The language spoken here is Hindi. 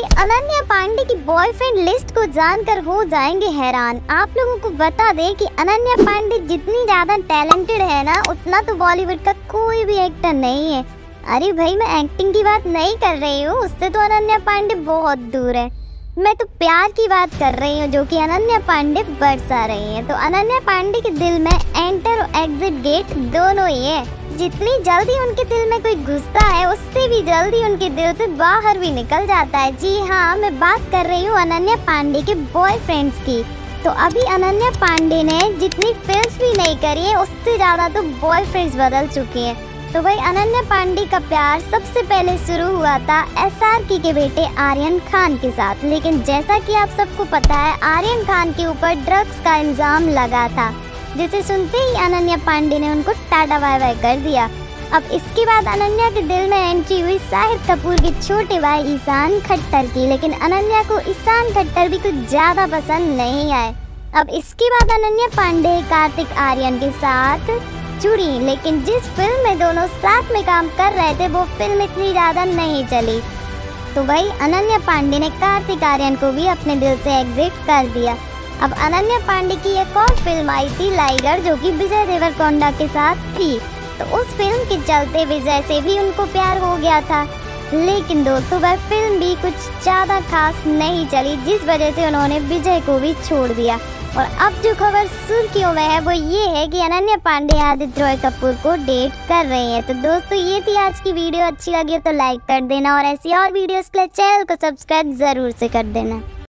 अनन्या पांडे की बॉयफ्रेंड लिस्ट को जानकर हो जाएंगे हैरान। आप लोगों को बता दें कि अनन्या पांडे जितनी ज्यादा टैलेंटेड है ना, उतना तो बॉलीवुड का कोई भी एक्टर नहीं है। अरे भाई, मैं एक्टिंग की बात नहीं कर रही हूँ, उससे तो अनन्या पांडे बहुत दूर है। मैं तो प्यार की बात कर रही हूँ, जो कि अनन्या पांडे बरसा रही हैं। तो अनन्या पांडे के दिल में एंटर और एग्जिट गेट दोनों ही है। जितनी जल्दी उनके दिल में कोई घुसता है, उससे भी जल्दी उनके दिल से बाहर भी निकल जाता है। जी हाँ, मैं बात कर रही हूँ अनन्या पांडे के बॉयफ्रेंड्स की। तो अभी अनन्या पांडे ने जितनी फिल्म्स भी नहीं करी है, उससे ज़्यादा तो बॉयफ्रेंड्स बदल चुकी हैं। तो भाई, अनन्या पांडे का प्यार सबसे पहले शुरू हुआ था SRK के बेटे आर्यन खान के साथ। लेकिन जैसा कि आप सबको पता है, आर्यन खान के ऊपर ड्रग्स का इल्जाम लगा था, जिसे सुनते ही अनन्या पांडे ने उनको टाटा बाय बाय कर दिया। अब इसके बाद अनन्या के दिल में एंट्री हुई शाहिद कपूर के छोटे भाई ईशान खट्टर की। लेकिन अनन्या को ईशान खट्टर भी कुछ ज़्यादा पसंद नहीं आए। अब इसके बाद अनन्या पांडे कार्तिक आर्यन के साथ जुड़ी, लेकिन जिस फिल्म में दोनों साथ में काम कर रहे थे, वो फिल्म इतनी ज़्यादा नहीं चली। तो भाई, अनन्या पांडे ने कार्तिक आर्यन को भी अपने दिल से एग्जिट कर दिया। अब अनन्या पांडे की एक और फिल्म आई थी लाइगर, जो कि विजय देवरकोंडा के साथ थी। तो उस फिल्म के चलते विजय से भी उनको प्यार हो गया था। लेकिन दोस्तों, वह फिल्म भी कुछ ज़्यादा खास नहीं चली, जिस वजह से उन्होंने विजय को भी छोड़ दिया। और अब जो खबर सुर्खियों में है, वो ये है कि अनन्या पांडे आदित्य रॉय कपूर को डेट कर रही है। तो दोस्तों, ये थी आज की वीडियो। अच्छी लगी तो लाइक कर देना, और ऐसी और वीडियोस के लिए चैनल को सब्सक्राइब ज़रूर से कर देना।